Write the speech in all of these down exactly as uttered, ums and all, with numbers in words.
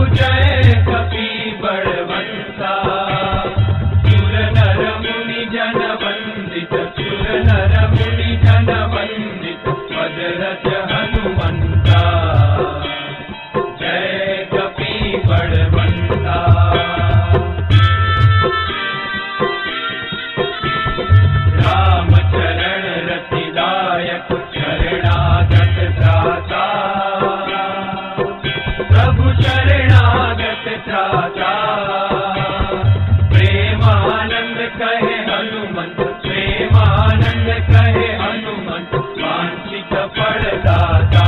जय कपि बलवंता, सुर नर मुनि जन वंदित, सुर नर मुनि जन वंदित, पद रज हनुमंता। जय कपि बलवंता। राम चरण रतिदायक, शरणागत त्राता, प्रभु शरणागत त्राता। प्रेमानंद कहे हनुमंत, प्रेमानंद कहे हनुमंत, वांछित फल दाता।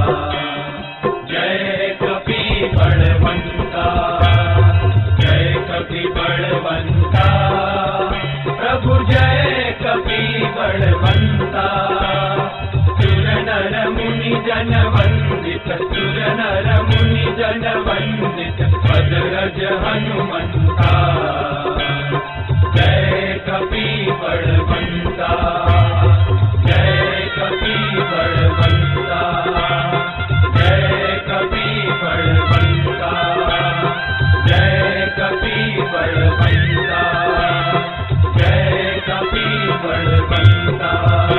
जय कपि बलवंता, जय कपि बलवंता, प्रभु जय कपि बलवंता। सुर नर मुनि जन वंदित, सुर नर मुनि जन वंदित, पद रज हनुमंता। जय कपि बलवंता, जय कपि बलवंता, जय कपि बलवंता, जय कपि बलवंता, जय कपि बलवंता।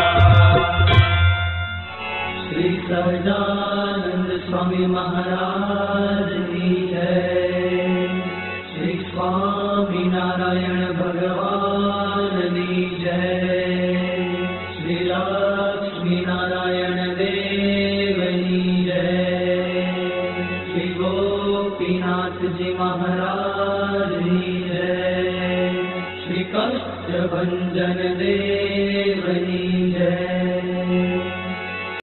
श्री सहजानंद स्वामी महाराज की जय। श्री स्वामी नारायण भगवान की जय। श्री लक्ष्मी नारायण देव की जय। श्री गोपीनाथ जी महाराज की जय। श्री कष्ट भंजन देव